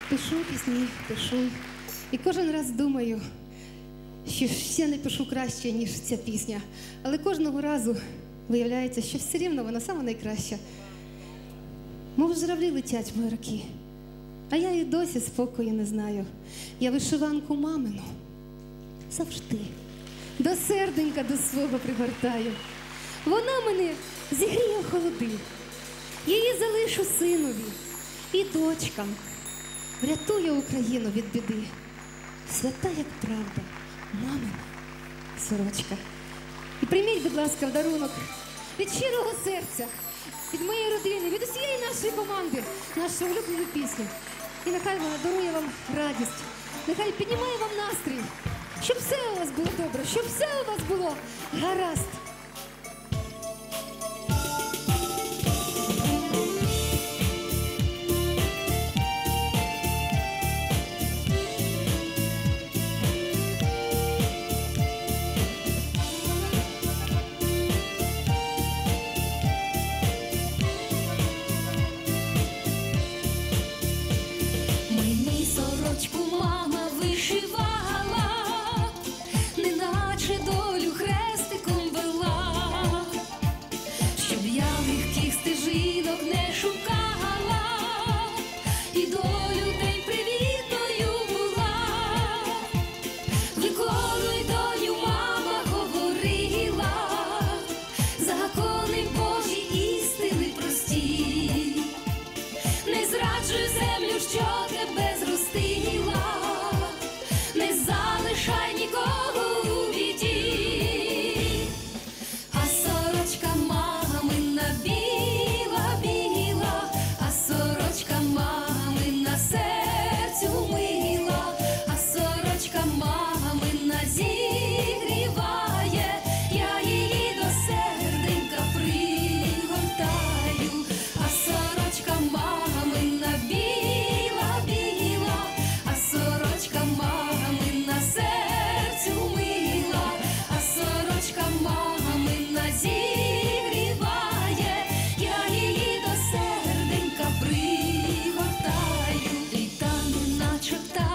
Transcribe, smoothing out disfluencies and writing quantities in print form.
Пишу пісні, пишу. І кожен раз думаю, що ще не пишу краще, ніж ця пісня. Але кожного разу виявляється, що все рівно вона сама найкраща. Мов журавлі летять мої роки, а я і досі спокою не знаю. Я вишиванку мамину завжди до серденька до свого пригортаю. Вона мене зігріє в холоди, її залишу синові і дочкам. Врятує Україну від біди. Свята, як правда, мамина сорочка. І прийміть, будь ласка, в дарунок від щирого серця, від моєї родини, від усієї нашої команди, нашу улюблену пісню. І нехай вона дарує вам радість, нехай піднімає вам настрій, щоб все у вас було добре, щоб все у вас було гаразд. Літа не наче